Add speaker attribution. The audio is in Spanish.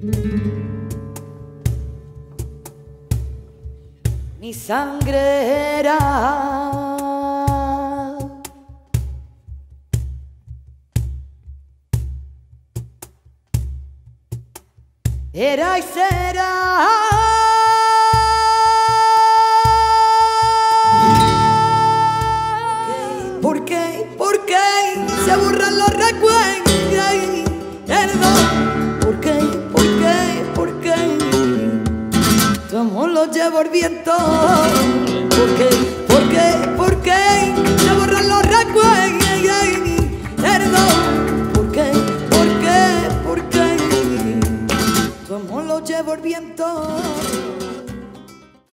Speaker 1: Mi sangre era y será. ¿Por qué? ¿Por qué se borran los recuerdos? Perdón. ¿Por qué? ¿Por qué? ¿Por qué? Tu amor lo llevo el viento.